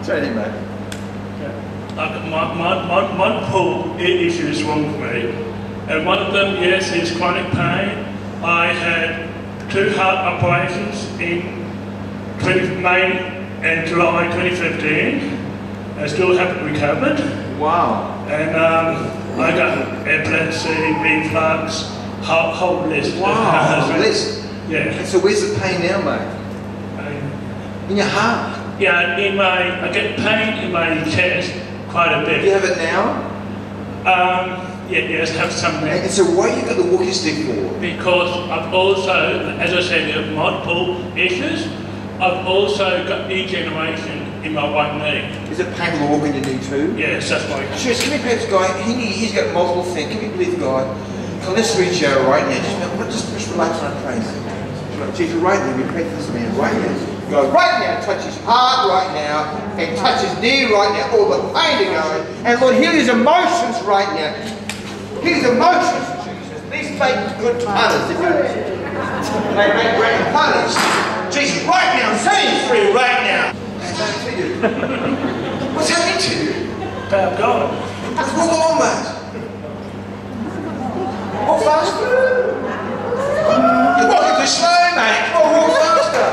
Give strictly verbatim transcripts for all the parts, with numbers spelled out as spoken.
Straight in, mate. Uh, my, my, my, multiple issues wrong for me. And one of them, yes, is chronic pain. I had two heart operations in May and July twenty fifteen. I still haven't recovered. Wow. And um, I got epilepsy, reflux, whole, whole list. Wow, whole list? Yeah. And so where's the pain now, mate? Um, in your heart? Yeah, in my, I get pain in my chest quite a bit. Do you have it now? Um, yeah, yes, I have some there. And so why you got the walking stick for? Because I've also, as I said, there are multiple issues. I've also got degeneration in my right knee. Is it painful to walk on your knee too? Yes, that's my... Sure, can we pray for this guy? He, he's got multiple things. Can we believe the guy? So let's reach out right now. Just, just, just relax and pray. Jesus, right now, we pray for this man right now. God, right now, touch his heart right now, and touch his knee right now, all the pain to go. And Lord, heal his emotions right now. Heal his emotions, Jesus. These make good punters, if you They make great punters. Jesus, right now, set him free right now. What's happening to you? What's happening to you? Power of God. What's going on, mate? Walk faster. You're walking too slow, mate. Come on, walk faster.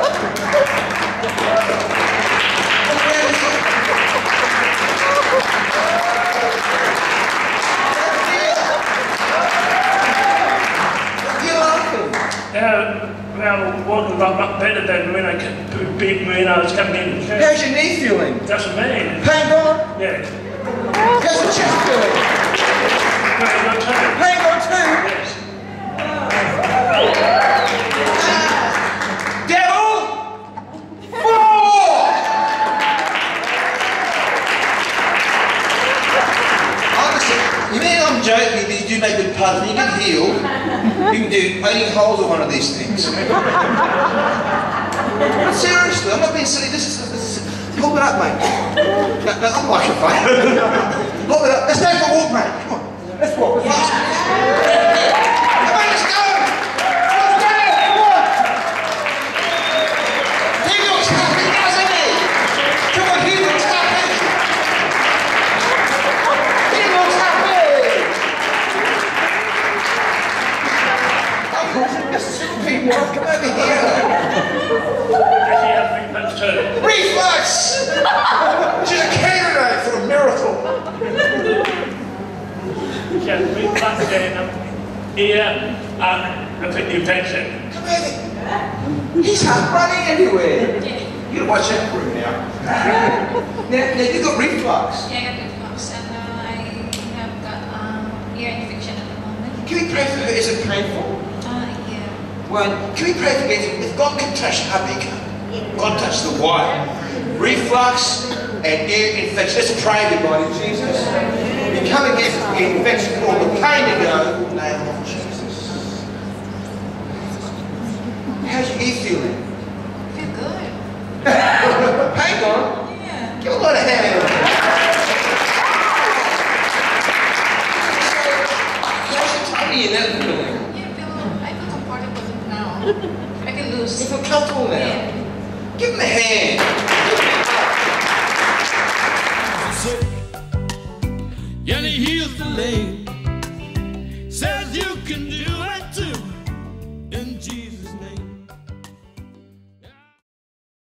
You're laughing. Now, now walking a lot better than when I, when I was coming in the church. How's your knee feeling? Doesn't mean. Pain gone? Yeah. How's the chest feeling? Pain gone too. Pain gone too? Yes. Devil! Four! Honestly, you mean I'm joking that you do make good puns, when you get healed, you can do eighty holes of one of these things. Seriously, I'm not being silly. This is, this is hold it up, mate. No, no, I'm like a fine. Hold it up. Let's go for a walk, mate. Come on. Let's walk. Let's fast. Come on, let's go. Let's go. Come on. He looks happy, doesn't he? Come on, he looks happy. He looks happy. People, come over here. Reflux! She's a candidate for a miracle. She has reflux and ear uh, infection. Come here. He's not running anywhere. You gotta watch that room now. now, now you got reflux. Yeah, I got reflux and uh, I have got um, ear infection at the moment. Can we pray for her? Is it painful? Uh, yeah. Well, can we pray for Betty? If God can touch her big, God touch the wire. Reflux and ear infection. Let's pray, everybody, Jesus. We come against the infection, all the pain to go. In the name of Jesus. How's your ear feeling? I feel good. Hang on. Yeah. Give a lot of hand. How's your tummy and that feeling? Yeah, I feel, I feel comfortable now. I can lose. You feel comfortable now? Yeah. Give him a hand. And he heals the lame.